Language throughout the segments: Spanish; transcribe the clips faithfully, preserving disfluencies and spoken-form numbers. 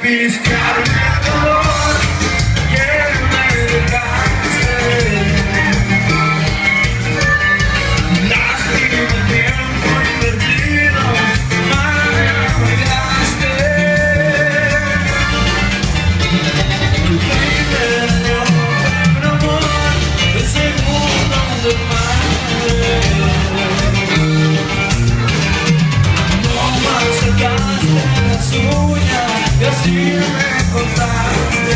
pistearme el dolor que me dejaste. Lástima el tiempo invertido, me amargaste. El primer año fue un amor, el segundo un desmadre. No más sacaste las uñas y así me contaste.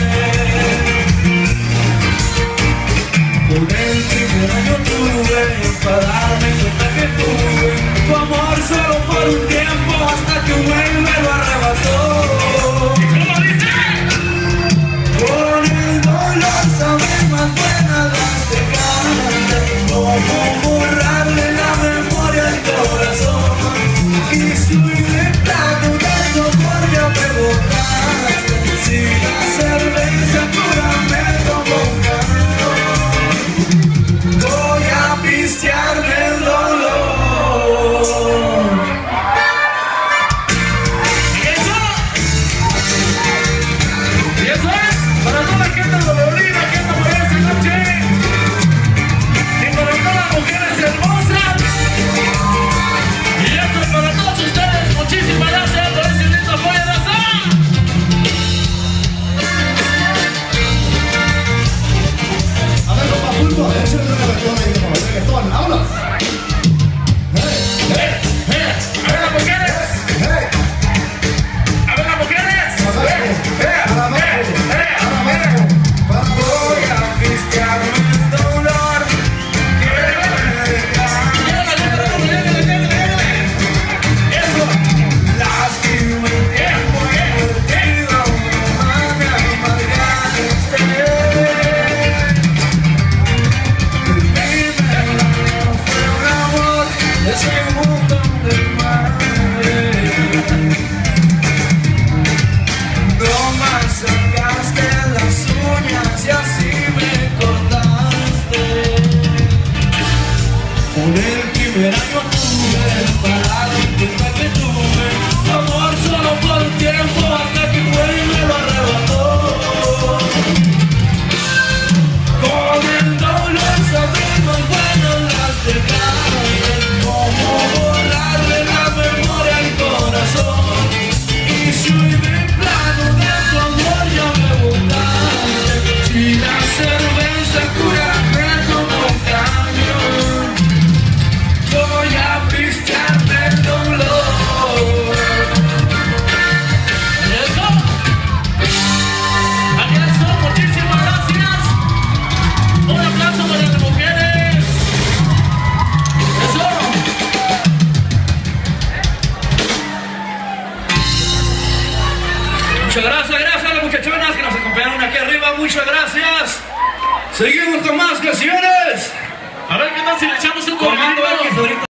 Por el primer año tuve para darme cuenta que tuve tu amor solo por un tiempo, hasta que un güey me lo arrebató. ¿Y cómo dice? Con el dolor saben más buenas las de cante, como borrarle la memoria al corazón. Y soy de plano de tu amor ya me botaste, si la cerveza pura me tomó un cabrón, voy a pistearme el dolor. ¿Y eso? ¿Y eso es? Para toda la gente de Dolorina que anda por esa noche, y para todas las mujeres hermosas. Y esto es para todos ustedes. Muchísimas gracias por ese lindo apoyo de la sala. A ver, los papulcos, échale un reggaetón ahí, como el reggaetón, vámonos. Hey, ¡Eh! ¡Eh! ¡A ver las mujeres! hey, ¡A ver las mujeres! para ¡Eh! abajo, ¡Eh! para abajo, ¡Eh! ¡Eh! para abajo, para abajo. Voy a pistearme el dolor que me dejaste. Eso. Lástima el tiempo invertido, me amargaste. El primer año fue un amor, el segundo un desmadre. No más sacaste las uñas y así me cortaste. Por el primer año tuve para darme cuenta que tuve tu amor solo por un tiempo, hasta que un güey me lo arrebató. Con el dolor sabemos buenas las de carne, como borrarle la memoria al corazón. Y soy de plano de tu amor ya me botaste, si la cerveza cura me tomó un cañón, voy a pistearme el dolor. ¿Eso? Aquí eso, muchísimas gracias. Un aplauso para las mujeres. Eso. Muchas gracias, gracias a las muchachonas que nos acompañaron aquí arriba. Muchas gracias. Seguimos con más canciones. A ver qué tal si le echamos un Comando corrido. X ahorita.